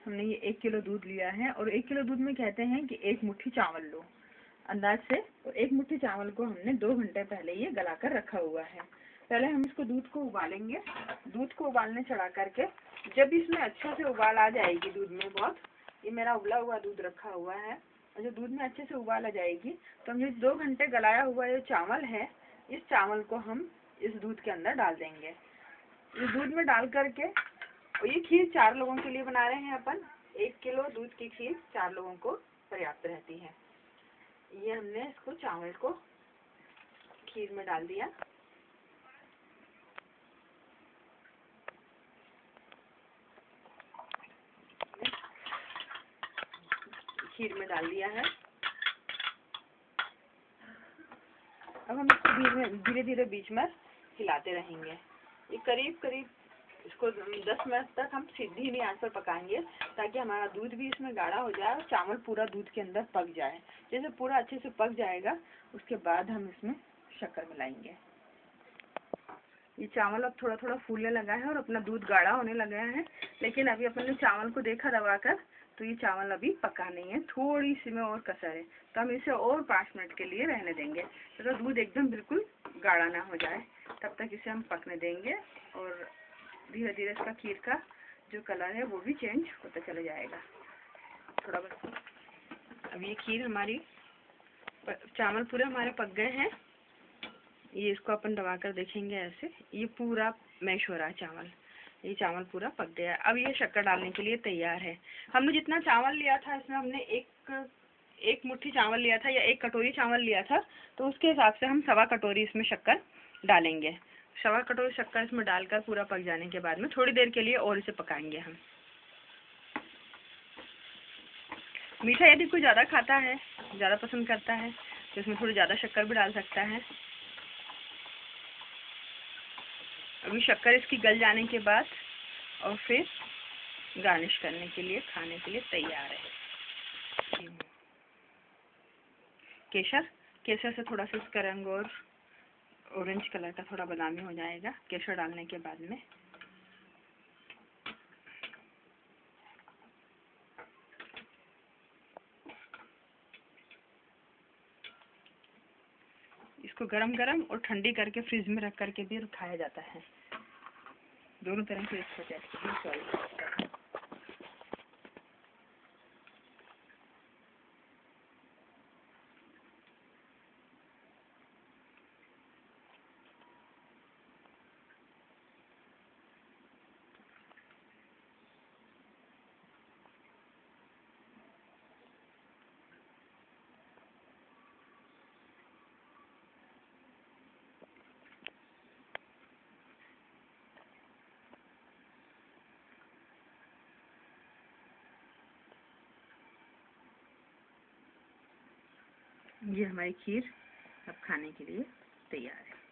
हमने ये 1 किलो दूध लिया है और 1 किलो दूध में कहते हैं कि 1 मुट्ठी चावल लो अंदाज से। तो 1 मुट्ठी चावल को हमने 2 घंटे पहले ये गला कर रखा हुआ है। पहले हम इसको दूध को उबालेंगे। दूध को उबालने चढ़ा करके जब इसमें अच्छा से उबाल आ जाएगी दूध में बहुत, ये मेरा उबला हुआ दूध रखा हुआ है, और जब दूध में अच्छे से उबाल आ जाएगी तो हम ये 2 घंटे गलाया हुआ ये चावल है, इस चावल को हम इस दूध के अंदर डाल देंगे। इस दूध में डाल करके, और ये खीर 4 लोगों के लिए बना रहे हैं अपन। 1 किलो दूध की खीर 4 लोगों को पर्याप्त रहती है। ये हमने इसको चावल को खीर में डाल दिया। खीर में डाल दिया है। अब हम इसको धीरे धीरे बीच में हिलाते रहेंगे। ये करीब करीब इसको 10 मिनट तक हम सीधी आंच पर पकाएंगे, ताकि हमारा दूध भी इसमें गाढ़ा हो जाए और चावल पूरा दूध के अंदर पक जाए। जैसे पूरा अच्छे से पक जाएगा उसके बाद हम इसमें शक्कर मिलाएंगे। ये चावल अब थोड़ा थोड़ा फूलने लगा है और अपना दूध गाढ़ा होने लगा है, लेकिन अभी अपन ने चावल को देखा दबाकर तो ये चावल अभी पका नहीं है, थोड़ी सी में और कसर है। तो हम इसे और 5 मिनट के लिए रहने देंगे, तो दूध एकदम बिल्कुल गाढ़ा ना हो जाए। तब तक इसे हम पकने देंगे और धीरे धीरे इसका खीर का जो कलर है वो भी चेंज होता चला जाएगा थोड़ा बहुत। अब ये खीर हमारी, चावल पूरे हमारे पक गए हैं। ये इसको अपन दबा कर देखेंगे, ऐसे ये पूरा मैश हो रहा है चावल, ये चावल पूरा पक गया है। अब ये शक्कर डालने के लिए तैयार है। हमने जितना चावल लिया था इसमें हमने एक मुट्ठी चावल लिया था या 1 कटोरी चावल लिया था, तो उसके हिसाब से हम 1.25 कटोरी इसमें शक्कर डालेंगे। 1.25 कटोरी शक्कर इसमें डालकर पूरा पक जाने के बाद में थोड़ी देर के लिए और इसे पकाएंगे हम। मीठा यदि कोई ज़्यादा खाता है, ज़्यादा पसंद करता है, तो इसमें थोड़ी ज़्यादा शक्कर भी डाल सकता है। अभी शक्कर इसकी गल जाने के बाद और फिर गार्निश करने के लिए, खाने के लिए तैयार है। केसर से थोड़ा सा इसका रंग और ऑरेंज कलर का थोड़ा बादामी हो जाएगा केसर डालने के बाद में। इसको गरम गरम और ठंडी करके फ्रिज में रख करके भी खाया जाता है। दोनों तरह से इसको टेस्ट है। ये हमारी खीर अब खाने के लिए तैयार है।